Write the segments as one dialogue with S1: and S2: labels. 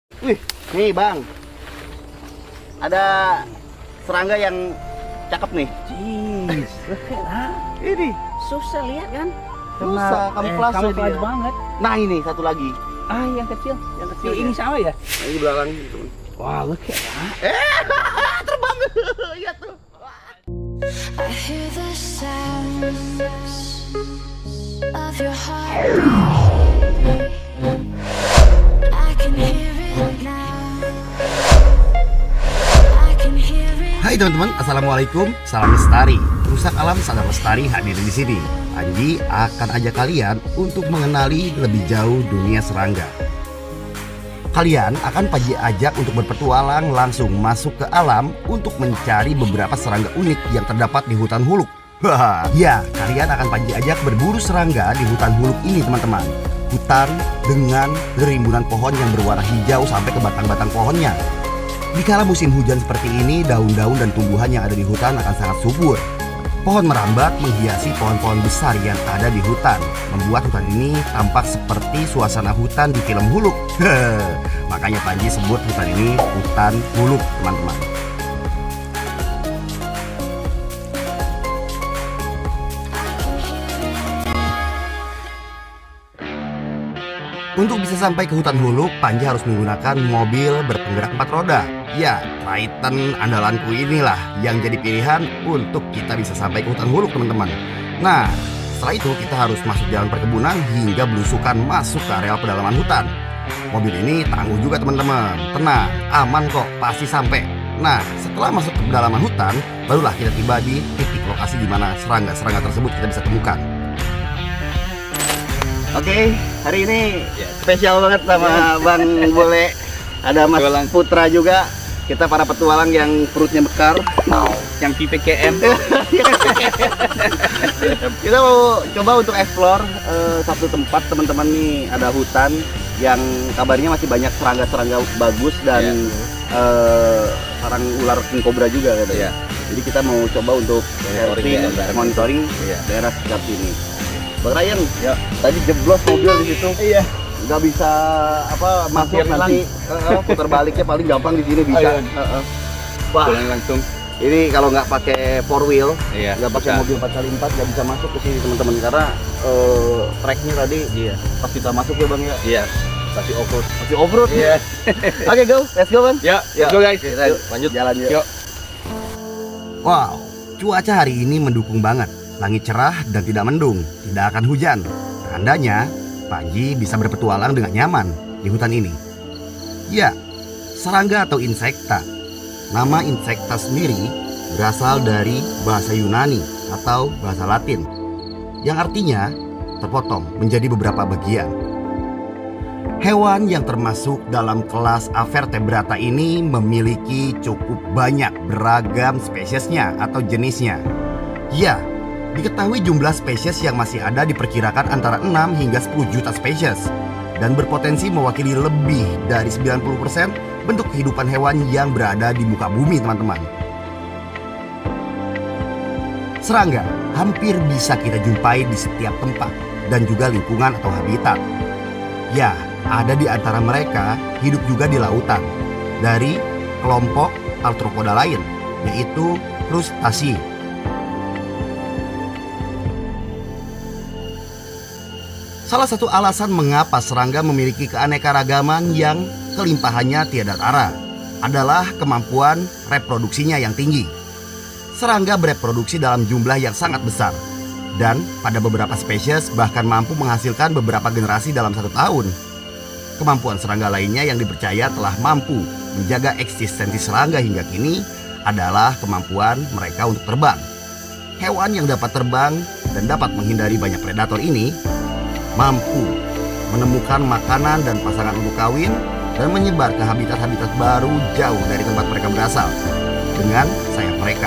S1: Wih, nih bang, ada serangga yang cakep nih.
S2: Jeez,
S1: Ini
S2: susah lihat kan?
S1: susah, kamuflase
S2: kamuflase
S1: dia.
S2: banget.
S1: Nah ini satu lagi,
S2: Ah, yang kecil.
S1: yang kecil.
S2: Ini sama ya?
S1: Nah, ini belakang.
S2: Wow, look at that.
S1: Terbang. Iya tuh.
S3: I hear the sounds of your heart. I can hear it now. I can hear it.
S1: Hai teman-teman, assalamualaikum, salam lestari. Rusak alam sadar lestari hadir di sini. Panji akan ajak kalian untuk mengenali lebih jauh dunia serangga. Kalian akan Panji ajak untuk berpetualang langsung masuk ke alam untuk mencari beberapa serangga unik yang terdapat di hutan Huluk. Haha, ya, kalian akan Panji ajak berburu serangga di hutan Huluk ini teman-teman. Hutan dengan rimbunan pohon yang berwarna hijau sampai ke batang-batang pohonnya. Di kala musim hujan seperti ini, daun-daun dan tumbuhan yang ada di hutan akan sangat subur. Pohon merambat menghiasi pohon-pohon besar yang ada di hutan, membuat hutan ini tampak seperti suasana hutan di film Huluk. Makanya Panji sebut hutan ini hutan Huluk, teman-teman. Untuk bisa sampai ke hutan Huluk, Panji harus menggunakan mobil berpenggerak 4 roda. Ya, Titan andalanku inilah yang jadi pilihan untuk kita bisa sampai ke hutan Huluk, teman-teman. Nah, setelah itu kita harus masuk jalan perkebunan hingga belusukan masuk ke areal pedalaman hutan. Mobil ini tangguh juga, teman-teman. Tenang, aman kok, pasti sampai. Nah, setelah masuk ke pedalaman hutan, barulah kita tiba di titik lokasi di mana serangga-serangga tersebut kita bisa temukan. Oke, hari ini spesial banget sama Bang Bole. Ada Mas Putra juga. Kita para petualang yang perutnya bekar.
S2: Yang PPKM.
S1: Kita mau coba untuk explore satu tempat, teman-teman. Nih ada hutan yang kabarnya masih banyak serangga-serangga bagus dan sarang ular king cobra juga katanya. Jadi kita mau coba untuk monitoring daerah sekitar sini. Bang Ryan, tadi jeblos mobil di situ.
S2: Iya.
S1: Nggak bisa masuk nanti putar baliknya paling gampang di sini bisa. Wah,
S2: Pulang langsung.
S1: ini kalau nggak pakai 4 wheel,
S2: Iya.
S1: nggak pakai mobil 4x4 nggak bisa masuk ke sini teman-teman karena tracknya tadi pas kita masuk ya Bang ya.
S2: Iya. Pasti off-road.
S1: Masih off-road.
S2: Iya.
S1: Oke, go, let's go Bang.
S2: Ya, let's go guys.
S1: Kita
S2: Lanjut.
S1: jalan yuk.
S2: Yuk.
S1: Wow, cuaca hari ini mendukung banget. Langit cerah dan tidak mendung, tidak akan hujan. Tandanya Panji bisa berpetualang dengan nyaman di hutan ini. Ya, serangga atau insekta. Nama insekta sendiri berasal dari bahasa Yunani atau bahasa Latin yang artinya terpotong menjadi beberapa bagian. Hewan yang termasuk dalam kelas Avertebrata ini memiliki cukup banyak beragam spesiesnya atau jenisnya. Ya, diketahui jumlah spesies yang masih ada diperkirakan antara 6 hingga 10 juta spesies dan berpotensi mewakili lebih dari 90% bentuk kehidupan hewan yang berada di muka bumi, teman-teman. Serangga hampir bisa kita jumpai di setiap tempat dan juga lingkungan atau habitat. Ya, ada di antara mereka hidup juga di lautan dari kelompok arthropoda lain, yaitu krustasi. Salah satu alasan mengapa serangga memiliki keanekaragaman yang kelimpahannya tiada tara adalah kemampuan reproduksinya yang tinggi. Serangga bereproduksi dalam jumlah yang sangat besar dan pada beberapa spesies bahkan mampu menghasilkan beberapa generasi dalam 1 tahun. Kemampuan serangga lainnya yang dipercaya telah mampu menjaga eksistensi serangga hingga kini adalah kemampuan mereka untuk terbang. Hewan yang dapat terbang dan dapat menghindari banyak predator ini mampu menemukan makanan dan pasangan untuk kawin dan menyebar ke habitat-habitat baru jauh dari tempat mereka berasal dengan sayap mereka.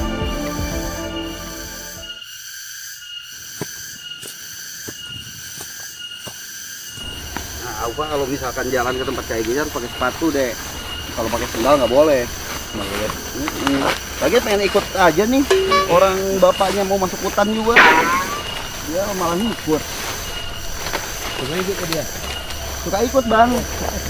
S1: Nah, Alfa kalau misalkan jalan ke tempat kayak gini harus pakai sepatu deh. Kalau pakai sendal nggak boleh. Lagi pengen ikut aja nih. Orang bapaknya mau masuk hutan juga. Dia malah ngikut.
S2: Coba ikut ke dia.
S1: Suka ikut Bang.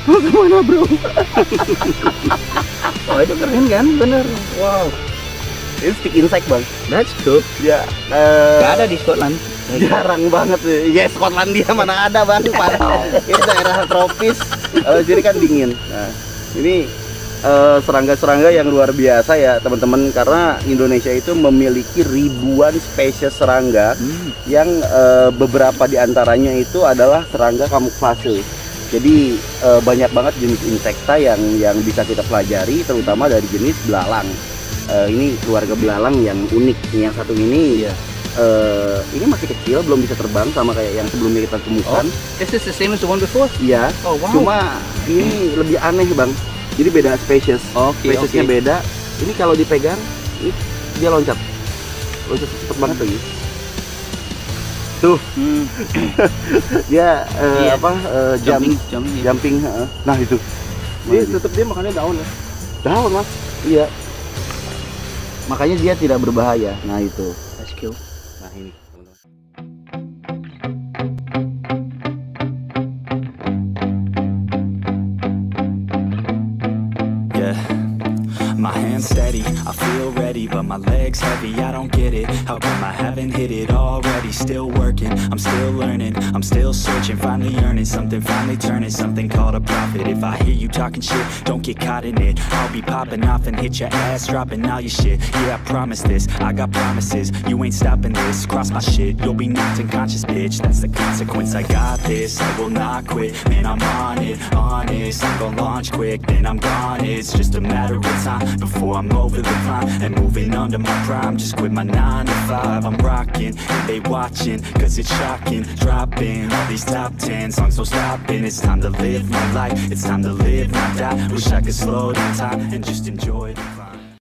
S1: Mau kemana bro?
S2: Oh itu keren kan, bener. Wow,
S1: Ini stick insect bang.
S2: that's cool.
S1: Ya.
S2: Gak ada di Scotland.
S1: Jarang banget sih. Ya Skotlandia mana ada bang. Ini daerah tropis. Jadi kan dingin. Nah, ini serangga-serangga yang luar biasa ya teman-teman, karena Indonesia itu memiliki ribuan spesies serangga yang beberapa diantaranya itu adalah serangga kamuflase. Jadi banyak banget jenis insekta yang bisa kita pelajari, terutama dari jenis belalang. Ini keluarga belalang yang unik. Yang satu ini ini masih kecil, belum bisa terbang sama kayak yang sebelumnya kita temukan.
S2: This is the same as the one before.
S1: Iya.
S2: Oh wow.
S1: Cuma ini lebih aneh bang. Jadi beda spesies. Spesiesnya beda. Ini kalau dipegang, ini dia loncat cepet banget lagi. Tuh. Dia jumping. Nah itu.
S4: Dia tetap dia makannya daun ya.
S1: Daun mas. Iya. Makanya dia tidak berbahaya. Nah itu.
S2: That's cool.
S1: Nah ini teman-teman.
S5: Yeah, my hands steady, I feel ready, but my legs heavy, I don't get it. How come I haven't hit it already? Still working, I'm still learning, I'm still searching, finally earning something, finally turning something called a profit. If I hear you talking shit, don't get caught in it. I'll be popping off and hit your ass, dropping all your shit. Yeah, I promise this, I got promises, you ain't stopping this. Cross my shit, you'll be knocked unconscious, bitch. That's the consequence, I got this, I will not quit. Man, I'm on it, honest, I'm gon' launch quick, then I'm gone. It's just a matter of time before I'm over the climb and moving under my prime. Just quit my 9 to 5, I'm rocking, and they watching, cause it's shocking. Dropping all these top 10 songs, so stopping. It's time to live my life, it's time to live, not die. Wish I could slow down time and just enjoy the climb.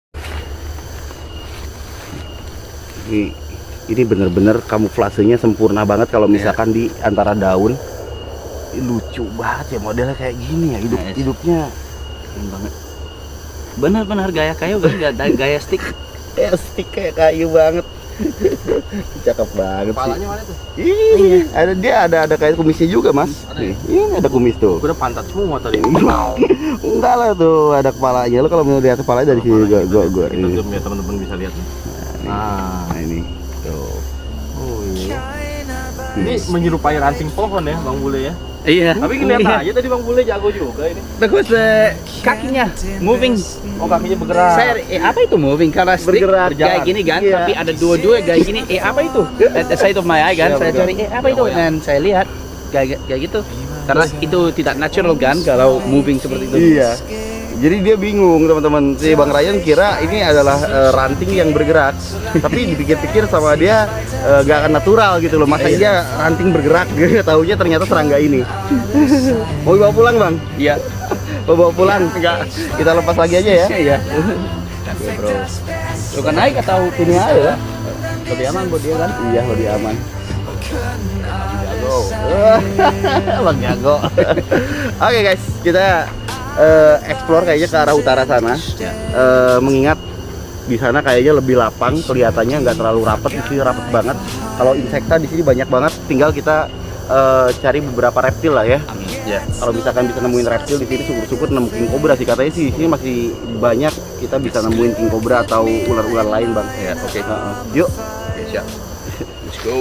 S1: Ini bener-bener kamuflasenya sempurna banget kalau misalkan di antara daun. Ini lucu banget ya modelnya kayak gini ya, hidupnya
S2: Keren banget. Benar-benar gaya kayu kan, gaya stick.
S1: kayak stick kayak kayu banget. Cakep banget sih.
S4: Kepalanya mana tuh?
S1: Ih, ada kayak kumisnya juga mas. Nih, ini ada kumis tuh.
S4: Udah pantat semua tadi.
S1: Enggak lah tuh, ada kepalanya. Lo kalau mau lihat kepalanya dari sini gua
S4: Kita
S1: ini.
S4: zoom ya teman-teman bisa lihat nih.
S1: Nah, ini tuh.
S4: Oh iya. Ini menyerupai ranting pohon ya Bang Bule ya.
S2: Iya.
S4: Tapi kelihatan aja tadi Bang Bule jago juga ini.
S2: Bagus, kakinya moving.
S4: Oh kakinya bergerak.
S2: Saya apa itu moving? Karena stick
S1: Bergerak,
S2: kayak gini kan,
S1: iya.
S2: tapi ada dua-dua kayak gini. Apa itu? At the side of my eye kan, saya cari apa itu, dan saya lihat kayak gitu. Karena itu tidak natural kan kalau moving seperti itu.
S1: Iya. Jadi dia bingung teman-teman. Si Bang Ryan kira ini adalah ranting yang bergerak, tapi dipikir-pikir sama dia nggak akan natural gitu loh. Masa iya ranting bergerak? Taunya ternyata serangga ini. Mau dibawa pulang bang?
S2: Iya.
S1: Mau bawa pulang? Enggak. Kita lepas lagi aja ya.
S2: Iya.
S1: Bro.
S2: Lu kan naik atau
S1: Ini aja.
S2: lebih aman buat dia kan?
S1: Iya lebih aman. Jago. Bang jago. Oke guys, kita explore kayaknya ke arah utara sana. Mengingat di sana kayaknya lebih lapang, kelihatannya nggak terlalu rapet, di sini rapet banget. Kalau insekta di sini banyak banget, tinggal kita cari beberapa reptil lah ya.
S2: Ya.
S1: Kalau misalkan bisa nemuin reptil di sini, syukur-syukur nemu king cobra sih katanya sih. Di sini masih banyak kita bisa nemuin king cobra atau ular-ular lain bang.
S2: Ya, oke.
S1: Yuk.
S2: Oke, siap. Let's go.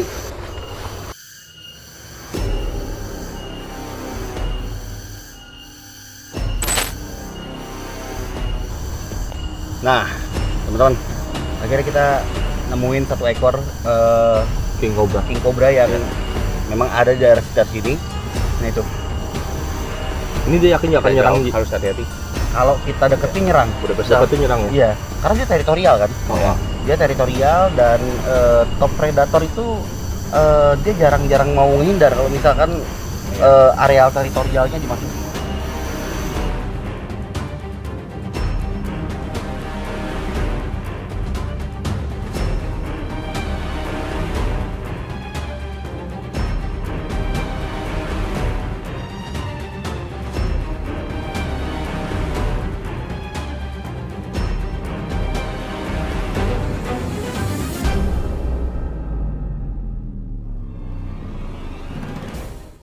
S1: Nah, teman-teman, akhirnya kita nemuin satu ekor
S4: King Cobra.
S1: king cobra yang memang ada di daerah sekitar sini. Nah itu,
S4: Ini dia yakin nggak akan nyerang?
S1: harus hati-hati. Kalau kita deketin nyerang,
S4: Udah besar tuh nyerang ya.
S1: iya, karena dia teritorial kan.
S4: Oh, ya.
S1: Dia teritorial dan top predator itu dia jarang-jarang mau menghindar kalau misalkan areal teritorialnya dimasuki.